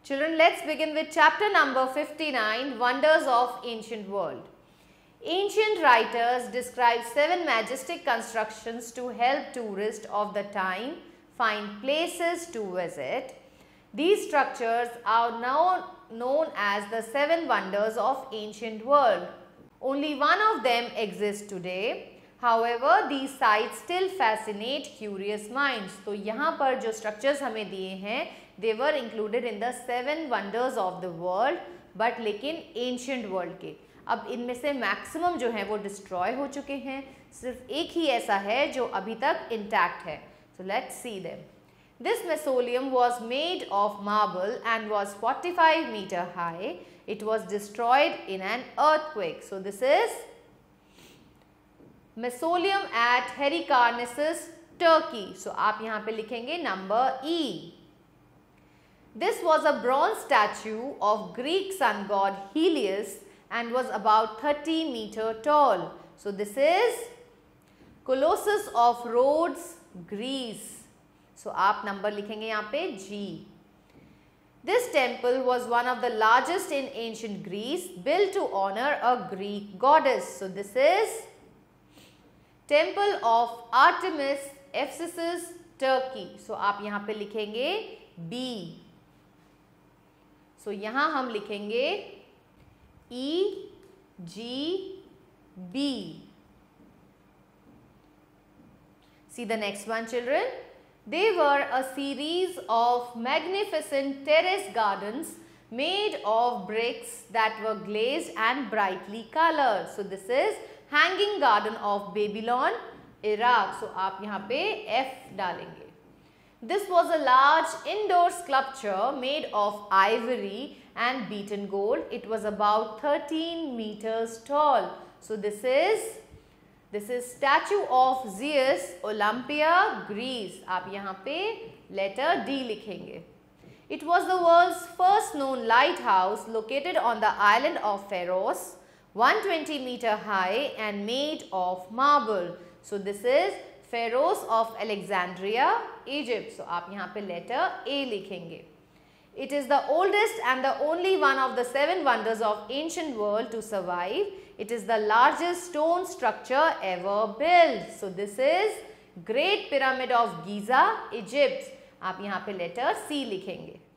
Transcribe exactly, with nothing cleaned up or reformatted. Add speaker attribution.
Speaker 1: Children, let's begin with chapter number fifty-nine, Wonders of Ancient World. Ancient writers describe seven majestic constructions to help tourists of the time find places to visit. These structures are now known as the seven wonders of ancient world. Only one of them exists today. However, these sites still fascinate curious minds. तो यहाँ पर जो structures हमें दिए हैं, they were included in the seven wonders of the world, but लेकिन ancient world के. अब इनमें से मैक्सिमम जो है वो डिस्ट्रॉय हो चुके हैं, सिर्फ एक ही ऐसा है जो अभी तक इंटैक्ट है. So let's see them. This mausoleum was made of marble and was forty-five meter high. It was destroyed in an earthquake. So this is mausoleum at Halicarnassus, Turkey. So आप यहाँ पे लिखेंगे number E. This was a bronze statue of Greek sun god Helios and was about thirty meter tall. So this is Colossus of Rhodes, Greece. So आप number लिखेंगे यहाँ पे G. This temple was one of the largest in ancient Greece, built to honor a Greek goddess. So this is Temple of Artemis, Ephesus, Turkey. So आप यहाँ पे लिखेंगे B. So यहाँ हम लिखेंगे E, G, B. See the next one, children. They were a series of magnificent terrace gardens made of bricks that were glazed and brightly colored. So this is Hanging Garden of Babylon, Iraq. So आप यहाँ पे F डालेंगे. This was a large indoor sculpture made of ivory and beaten gold. It was about thirteen meters tall. So this is This is statue of Zeus, Olympia, Greece. आप यहाँ पे letter D लिखेंगे. It was the world's first known lighthouse located on the island of Pharos, one hundred twenty meter high and made of marble. So this is Pharos of Alexandria, Egypt. So आप यहाँ पे letter A लिखेंगे. It is the oldest and the only one of the seven wonders of ancient world to survive. It is the largest stone structure ever built. So this is Great Pyramid of Giza, Egypt. आप यहाँ पे letter C लिखेंगे.